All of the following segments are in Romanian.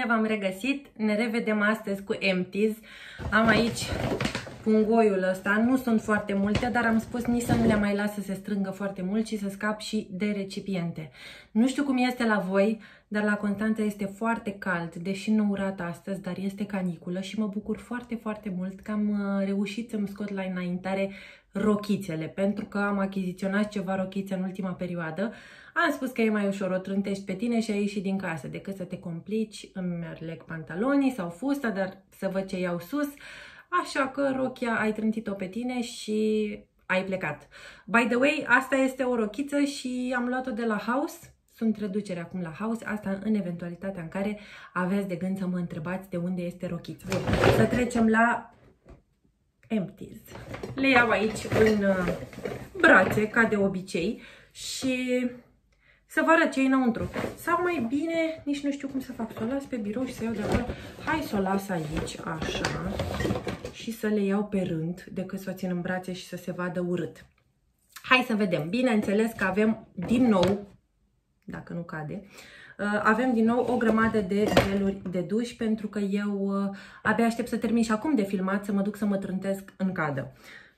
v-am regăsit! Ne revedem astăzi cu Empties. Am aici pungoiul ăsta, nu sunt foarte multe, dar am spus nici să nu le mai las să se strângă foarte mult și să scap și de recipiente. Nu știu cum este la voi, dar la Constanța este foarte cald, deși nu urat astăzi, dar este caniculă și mă bucur foarte, foarte mult că am reușit să-mi scot la înaintare rochițele, pentru că am achiziționat ceva rochițe în ultima perioadă. Am spus că e mai ușor, o trântești pe tine și ai ieșit din casă, decât să te complici, îmi leg pantalonii sau fusta, dar să văd ce iau sus. Așa că rochia ai trântit-o pe tine și ai plecat. By the way, asta este o rochiță și am luat-o de la House. Sunt reduceri acum la House, asta în eventualitatea în care aveți de gând să mă întrebați de unde este rochița. Bun, să trecem la Empties. Le iau aici în brațe, ca de obicei, și să vă arăt ce e înăuntru. Sau mai bine, nici nu știu cum să fac, să o las pe birou și să iau de acolo. Hai să o las aici, așa, și să le iau pe rând, decât să o țin în brațe și să se vadă urât. Hai să vedem. Bineînțeles că avem din nou, dacă nu cade, avem din nou o grămadă de geluri de duș, pentru că eu abia aștept să termin și acum de filmat, să mă duc să mă trântesc în cadă.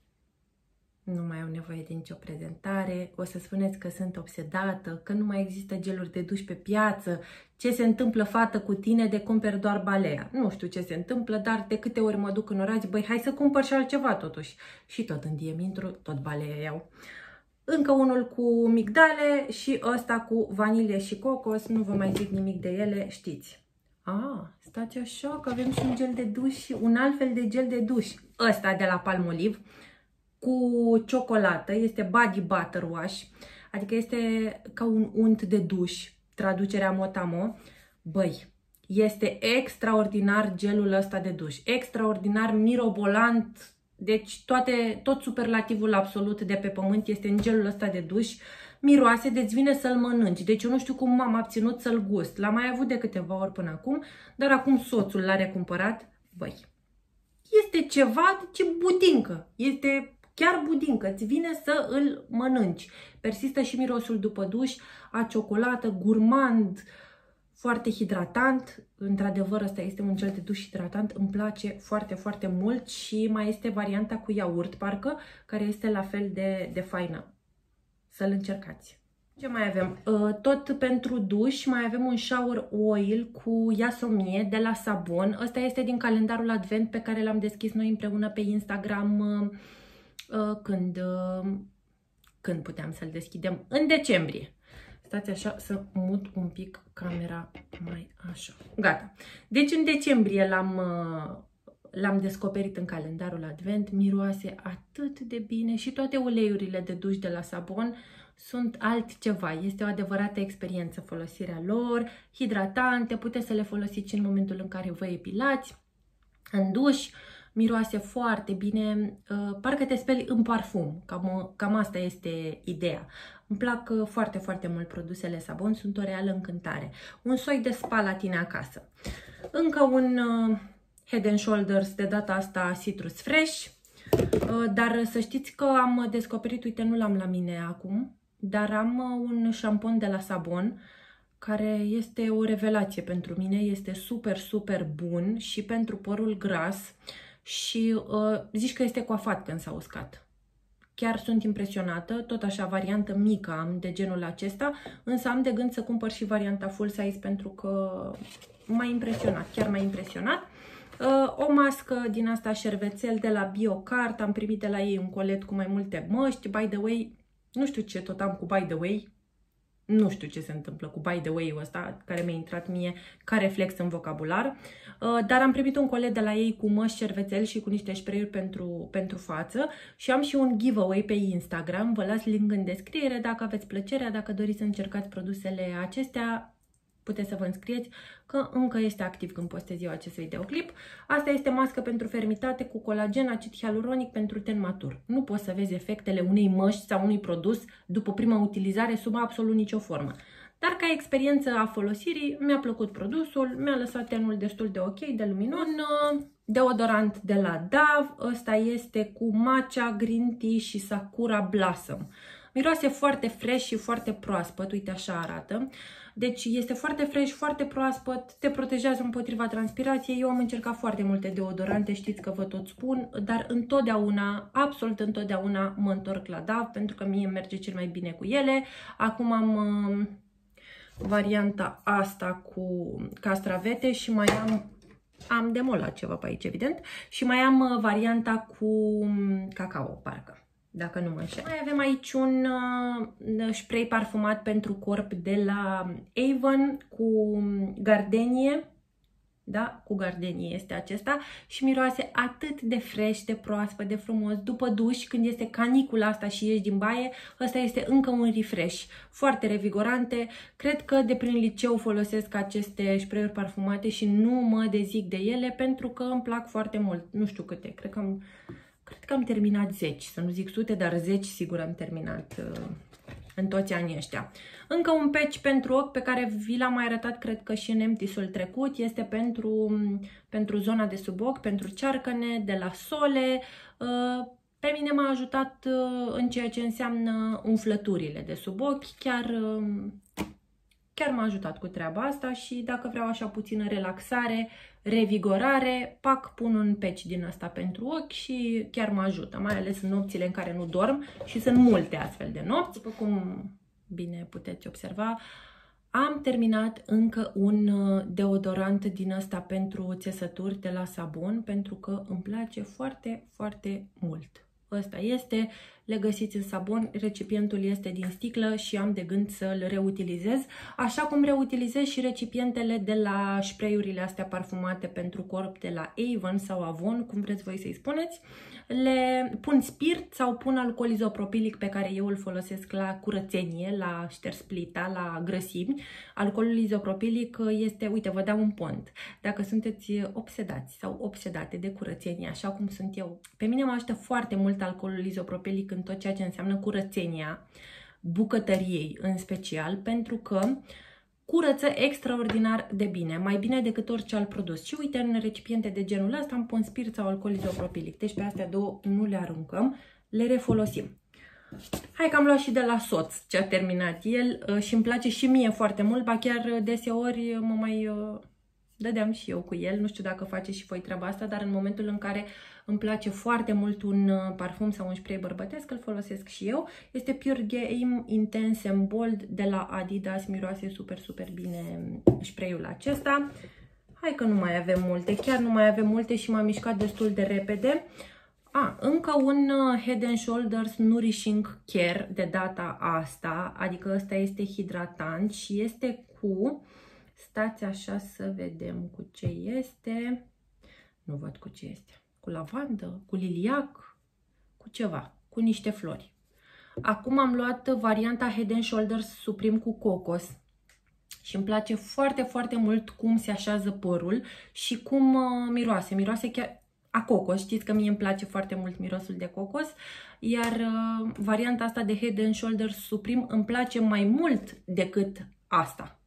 Nu mai au nevoie de nicio prezentare, o să spuneți că sunt obsedată, că nu mai există geluri de duș pe piață, ce se întâmplă, fată, cu tine de cumperi doar balea. Nu știu ce se întâmplă, dar de câte ori mă duc în oraș, băi, hai să cumpăr și altceva totuși. Și tot în DM intru, tot balea iau. Încă unul cu migdale și ăsta cu vanilie și cocos, nu vă mai zic nimic de ele, știți. Stați așa că avem și un gel de duș, un alt fel de gel de duș. Ăsta de la Palmolive, cu ciocolată, este Body Butter Wash, adică este ca un unt de duș, traducerea motamo. Băi, este extraordinar gelul ăsta de duș, extraordinar, mirobolant, deci tot superlativul absolut de pe pământ este în gelul ăsta de duș. Miroase, deci vine să-l mănânci, deci eu nu știu cum m-am abținut să-l gust, l-am mai avut de câteva ori până acum, dar acum soțul l-a recumpărat. Băi, este ceva, ce budincă, este chiar budincă, îți vine să îl mănânci. Persistă și mirosul după duș, a ciocolată, gurmand, foarte hidratant. Într-adevăr, ăsta este un gel de duș hidratant, îmi place foarte, foarte mult și mai este varianta cu iaurt, parcă, care este la fel de faină. Să-l încercați. Ce mai avem? Tot pentru duș mai avem un shower oil cu Yasomie de la Sabon. Ăsta este din calendarul Advent pe care l-am deschis noi împreună pe Instagram. Când puteam să-l deschidem? În decembrie. Stați așa să mut un pic camera mai așa. Gata. Deci în decembrie l-am descoperit în calendarul Advent. Miroase atât de bine și toate uleiurile de duș de la Sabon sunt altceva. Este o adevărată experiență folosirea lor, hidratante, puteți să le folosiți în momentul în care vă epilați, în duș. Miroase foarte bine, parcă te speli în parfum, cam asta este ideea. Îmi plac foarte, foarte mult produsele Sabon, sunt o reală încântare. Un soi de spa la tine acasă. Încă un Head & Shoulders, de data asta Citrus Fresh, dar să știți că am descoperit, uite, nu l-am la mine acum, dar am un șampon de la Sabon, care este o revelație pentru mine, este super, super bun și pentru părul gras. Și zici că este coafat când s-a uscat. Chiar sunt impresionată, tot așa variantă mică am de genul acesta, însă am de gând să cumpăr și varianta full size pentru că m-a impresionat, chiar m-a impresionat. O mască din asta șervețel de la BioCart, am primit de la ei un colet cu mai multe măști, by the way, nu știu ce tot am cu by the way. Nu știu ce se întâmplă cu by the way-ul ăsta, care mi-a intrat mie ca reflex în vocabular. Dar am primit un colet de la ei cu măști, șervețel și cu niște spray-uri pentru față. Și am și un giveaway pe Instagram. Vă las link în descriere dacă aveți plăcerea, dacă doriți să încercați produsele acestea. Puteți să vă înscrieți, că încă este activ când postez eu acest videoclip. Asta este mască pentru fermitate cu colagen, acid hialuronic pentru ten matur. Nu poți să vezi efectele unei măști sau unui produs după prima utilizare sub absolut nicio formă. Dar ca experiență a folosirii, mi-a plăcut produsul, mi-a lăsat tenul destul de ok, de luminos. Un deodorant de la Dove, ăsta este cu matcha, green tea și sakura blossom. Miroase foarte fresh și foarte proaspăt, uite așa arată. Deci este foarte fresh, foarte proaspăt, te protejează împotriva transpirației. Eu am încercat foarte multe deodorante, știți că vă tot spun, dar întotdeauna, absolut întotdeauna mă întorc la Dove pentru că mie merge cel mai bine cu ele. Acum am varianta asta cu castravete și mai am demolat ceva pe aici, evident, și mai am varianta cu cacao, parcă, dacă nu mă înșel. Mai avem aici un spray parfumat pentru corp de la Avon cu gardenie. Da, cu gardenie este acesta și miroase atât de fresh, de proaspăt, de frumos. După duș, când este canicula asta și ieși din baie, ăsta este încă un refresh. Foarte revigorante. Cred că de prin liceu folosesc aceste spray-uri parfumate și nu mă dezic de ele pentru că îmi plac foarte mult. Nu știu câte, cred că am terminat 10, să nu zic sute, dar 10 sigur am terminat în toți anii ăștia. Încă un patch pentru ochi pe care vi l-am mai arătat, cred că și în empty-ul trecut, este pentru zona de sub ochi, pentru cearcăne, de la Sole. Pe mine m-a ajutat în ceea ce înseamnă umflăturile de sub ochi, chiar m-a ajutat cu treaba asta și dacă vreau așa puțină relaxare, revigorare, pun un patch din asta pentru ochi și chiar mă ajută, mai ales în nopțile în care nu dorm și sunt multe astfel de nopți. După cum bine puteți observa, am terminat încă un deodorant din asta pentru țesături de la Sabon pentru că îmi place foarte, foarte mult. Ăsta este, le găsiți în Sabon, recipientul este din sticlă și am de gând să-l reutilizez, așa cum reutilizez și recipientele de la spray-urile astea parfumate pentru corp de la Avon sau Avon, cum vreți voi să-i spuneți. Le pun spirit sau pun alcool izopropilic pe care eu îl folosesc la curățenie, la șters plita, la grăsimi. Alcoolul izopropilic este, uite, vă dau un pont. Dacă sunteți obsedați sau obsedate de curățenie, așa cum sunt eu, pe mine mă ajută foarte mult alcoolul izopropilic în tot ceea ce înseamnă curățenia, bucătăriei în special, pentru că curăță extraordinar de bine, mai bine decât orice alt produs. Și uite, în recipiente de genul ăsta îmi pun spirit sau alcool izopropilic. Deci pe astea două nu le aruncăm, le refolosim. Hai că am luat și de la soț ce a terminat el și îmi place și mie foarte mult, ba chiar deseori mă mai dădeam și eu cu el. Nu știu dacă faceți și voi treaba asta, dar în momentul în care îmi place foarte mult un parfum sau un spray bărbătesc, îl folosesc și eu. Este Pure Game Intense and Bold de la Adidas, miroase super, super bine spray-ul acesta. Hai că nu mai avem multe, chiar nu mai avem multe și m-am mișcat destul de repede. Încă un Head and Shoulders Nourishing Care de data asta, adică ăsta este hidratant și este cu, stați așa să vedem cu ce este, nu văd cu ce este, cu lavandă, cu liliac, cu ceva, cu niște flori. Acum am luat varianta Head and Shoulders Supreme cu cocos și îmi place foarte, foarte mult cum se așează părul și cum miroase. Miroase chiar a cocos, știți că mie îmi place foarte mult mirosul de cocos, iar varianta asta de Head and Shoulders Supreme îmi place mai mult decât asta.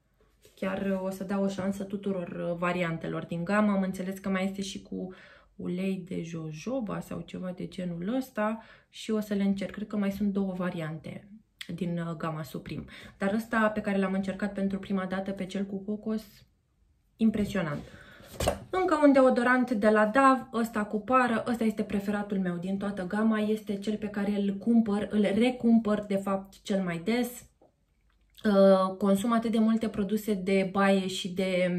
Chiar o să dau o șansă tuturor variantelor din gamă. Am înțeles că mai este și cu ulei de jojoba sau ceva de genul ăsta și o să le încerc. Cred că mai sunt două variante din gama Supreme. Dar ăsta pe care l-am încercat pentru prima dată, pe cel cu cocos, impresionant. Încă un deodorant de la Dove, ăsta cu pară, ăsta este preferatul meu din toată gama, este cel pe care îl recumpăr de fapt cel mai des. Consum atât de multe produse de baie și de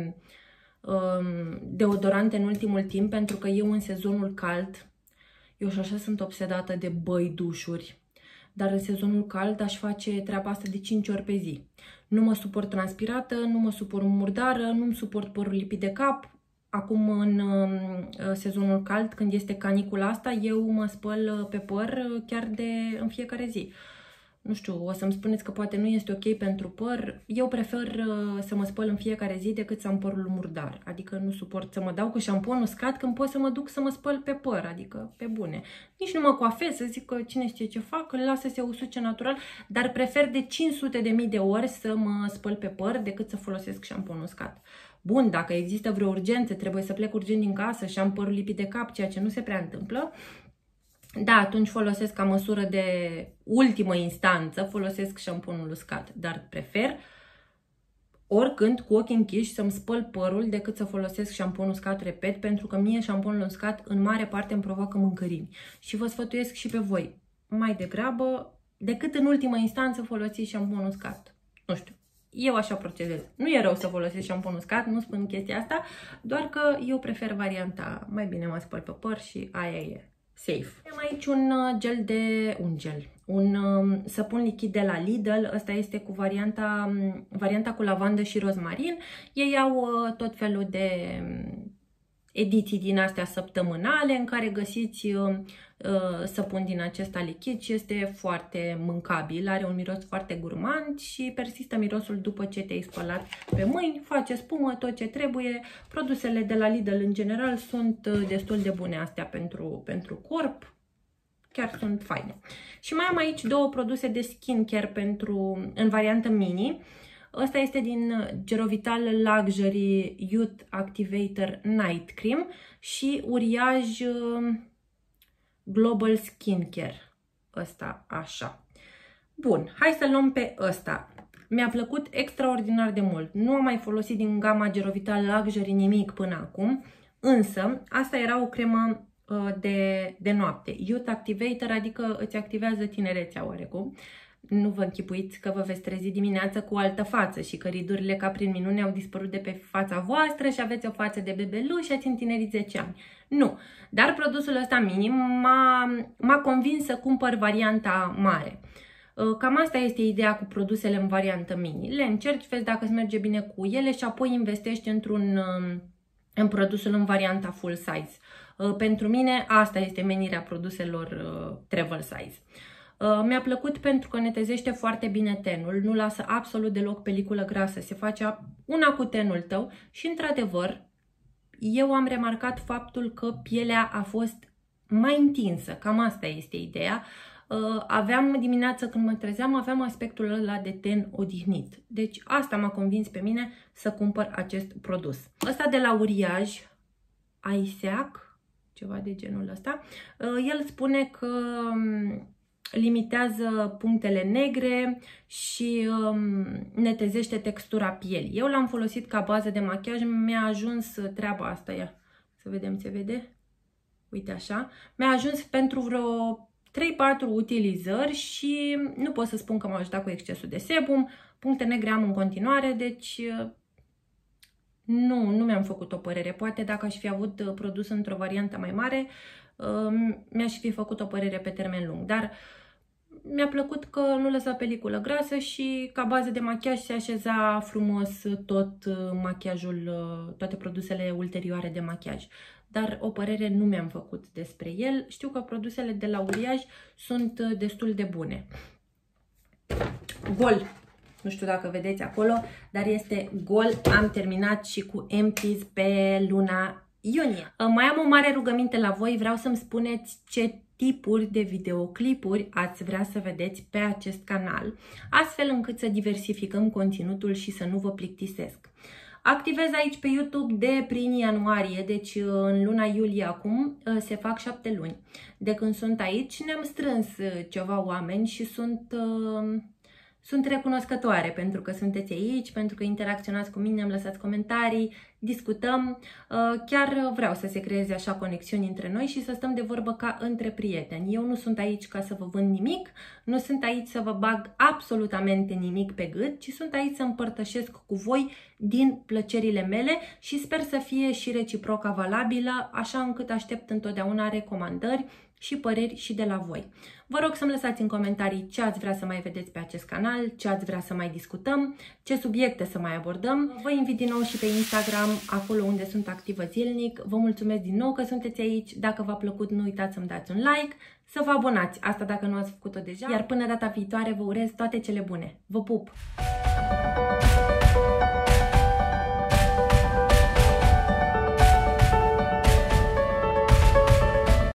deodorante în ultimul timp, pentru că eu în sezonul cald, eu și așa sunt obsedată de băi, dușuri, dar în sezonul cald aș face treaba asta de 5 ori pe zi. Nu mă suport transpirată, nu mă suport murdară, nu-mi suport părul lipit de cap. Acum în sezonul cald, când este canicula asta, eu mă spăl pe păr chiar în fiecare zi. Nu știu, o să-mi spuneți că poate nu este ok pentru păr. Eu prefer să mă spăl în fiecare zi decât să am părul murdar. Adică nu suport să mă dau cu șampon uscat când pot să mă duc să mă spăl pe păr. Adică pe bune. Nici nu mă coafez, să zic că cine știe ce fac, îl las să se usuce natural. Dar prefer de 500.000 de ori să mă spăl pe păr decât să folosesc șampon uscat. bun, dacă există vreo urgență, trebuie să plec urgent din casă și am părul lipit de cap, ceea ce nu se prea întâmplă, da, atunci folosesc ca măsură de ultimă instanță, folosesc șamponul uscat, dar prefer oricând cu ochii închiși să-mi spăl părul decât să folosesc șampon uscat, repet, pentru că mie șamponul uscat în mare parte îmi provoacă mâncărimi. Și vă sfătuiesc și pe voi, mai degrabă, decât în ultimă instanță folosiți șampon uscat. Nu știu, eu așa procedez. Nu e rău să folosesc șampon uscat, nu spun chestia asta, doar că eu prefer varianta mai bine mă spăl pe păr și aia e safe. Am aici un săpun lichid de la Lidl. Ăsta este cu varianta cu lavandă și rozmarin. Ei au tot felul de ediții din astea săptămânale în care găsiți săpun din acesta lichid și este foarte mâncabil, are un miros foarte gurmand și persistă mirosul după ce te-ai spălat pe mâini, face spumă, tot ce trebuie. Produsele de la Lidl în general sunt destul de bune astea pentru corp, chiar sunt faine. Și mai am aici două produse de skincare în variantă mini. Ăsta este din Gerovital Luxury Youth Activator Night Cream și Uriaj Global Skincare. Ăsta așa. Bun, hai să luăm pe ăsta. Mi-a plăcut extraordinar de mult. Nu am mai folosit din gama Gerovital Luxury nimic până acum, însă asta era o cremă de noapte. Youth Activator, adică îți activează tinerețea oarecum. Nu vă închipuiți că vă veți trezi dimineața cu o altă față și că ridurile ca prin minune au dispărut de pe fața voastră și aveți o față de bebeluș și ați întinerit 10 ani. Nu. Dar produsul ăsta minim m-a convins să cumpăr varianta mare. Cam asta este ideea cu produsele în variantă mini. Le încerci, vezi dacă îți merge bine cu ele și apoi investești în produsul în varianta full size. Pentru mine asta este menirea produselor travel size. Mi-a plăcut pentru că netezește foarte bine tenul, nu lasă absolut deloc peliculă grasă, se face una cu tenul tău și, într-adevăr, eu am remarcat faptul că pielea a fost mai întinsă, cam asta este ideea. Aveam dimineața când mă trezeam, aveam aspectul ăla de ten odihnit. Deci asta m-a convins pe mine să cumpăr acest produs. Ăsta de la Uriaj, Aiseac, ceva de genul ăsta, el spune că limitează punctele negre și netezește textura pielii. Eu l-am folosit ca bază de machiaj, mi-a ajuns treaba asta, ia, să vedem, se vede? Uite așa. Mi-a ajuns pentru vreo 3-4 utilizări și nu pot să spun că m-a ajutat cu excesul de sebum. Puncte negre am în continuare, deci nu mi-am făcut o părere. Poate dacă aș fi avut produs într-o variantă mai mare, mi-aș fi făcut o părere pe termen lung. Dar mi-a plăcut că nu lăsa peliculă grasă și ca bază de machiaj se așeza frumos tot machiajul, toate produsele ulterioare de machiaj. Dar o părere nu mi-am făcut despre el. Știu că produsele de la Uriaj sunt destul de bune. Gol! Nu știu dacă vedeți acolo, dar este gol. Am terminat și cu Empties pe luna iunie. Mai am o mare rugăminte la voi. Vreau să-mi spuneți ce tipuri de videoclipuri ați vrea să vedeți pe acest canal, astfel încât să diversificăm conținutul și să nu vă plictisesc. Activez aici pe YouTube de prin ianuarie, deci în luna iulie acum se fac 7 luni. De când sunt aici ne-am strâns ceva oameni și sunt recunoscătoare pentru că sunteți aici, pentru că interacționați cu mine, îmi lăsați comentarii, discutăm. Chiar vreau să se creeze așa conexiuni între noi și să stăm de vorbă ca între prieteni. Eu nu sunt aici ca să vă vând nimic, nu sunt aici să vă bag absolutamente nimic pe gât, ci sunt aici să împărtășesc cu voi din plăcerile mele și sper să fie și reciproca valabilă, așa încât aștept întotdeauna recomandări și păreri și de la voi. Vă rog să-mi lăsați în comentarii ce ați vrea să mai vedeți pe acest canal, ce ați vrea să mai discutăm, ce subiecte să mai abordăm. Vă invit din nou și pe Instagram, acolo unde sunt activă zilnic. Vă mulțumesc din nou că sunteți aici. Dacă v-a plăcut, nu uitați să-mi dați un like, să vă abonați, asta dacă nu ați făcut-o deja. Iar până data viitoare vă urez toate cele bune. Vă pup!